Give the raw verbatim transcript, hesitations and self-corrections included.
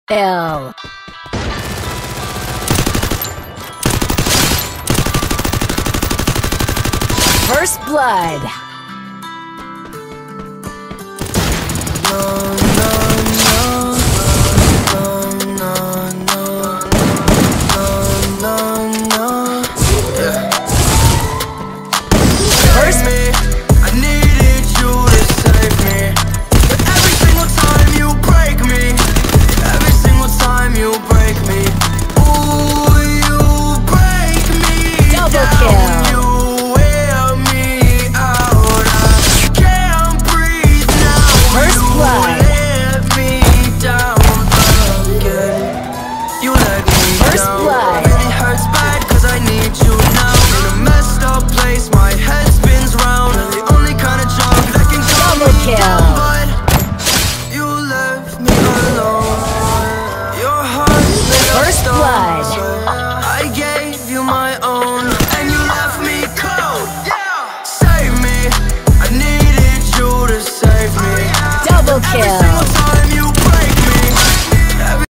L. First blood. No, no, no, no, no, no, no, no, no. Yeah. First me, I needed you to save me. But every single time you break me, every single time you break me, ooh, you break me Double down. kill. You wear me out. I can't breathe now. First You blood. let me down again. You let me First down. blood. It really hurts bad 'cause I need you now. In a messed up place, my head spins round. You're the only kind of drug that can calm Double me kill. down, but you left me alone. Your heart made of First stone. blood. So I gave you my own, and you left me cold. Yeah. Save me, I needed you to save me. Double kill.